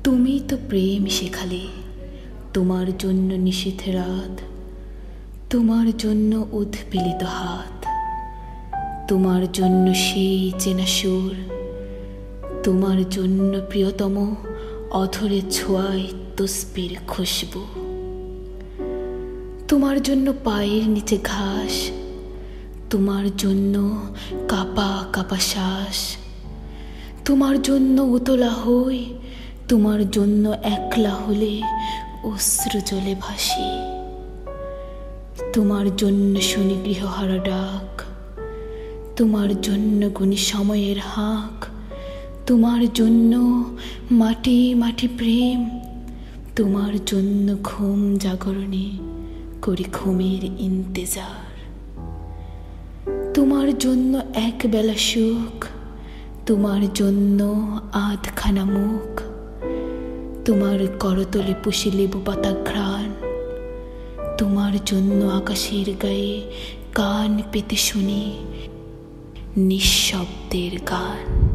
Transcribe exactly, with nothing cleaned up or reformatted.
তুমি তো প্রেম শেখালে, তোমার জন্য নিশীথ রাত, তোমার জন্য উৎপীড়িত হাত, তোমার জন্য সেই চেনা সুর, তোমার জন্য প্রিয়তম অধরে ছোঁয়ায় তসবির খুশবু, তোমার জন্য পায়ের নিচে ঘাস, তোমার জন্য কাপা কাপা শ্বাস, তোমার জন্য উতলা হই, তোমার জন্য একলা হলে অশ্রু জলে ভাসি, তোমার জন্য শুনি গৃহহারা ডাক, তোমার জন্য গুনি সময়ের হাঁক, তোমার জন্য মাটি মাটি প্রেম, তোমার জন্য ঘুম জাগরণে করি ঘুমের ইন্তেজার, তোমার জন্য এক বেলা সুখ, তোমার জন্য আধখানা মুখ, তোমার করতলে পুষি লেবু পাতা ঘ্রাণ, তোমার জন্য আকাশের গায়ে কান পেতে শুনি নিঃশব্দের গান।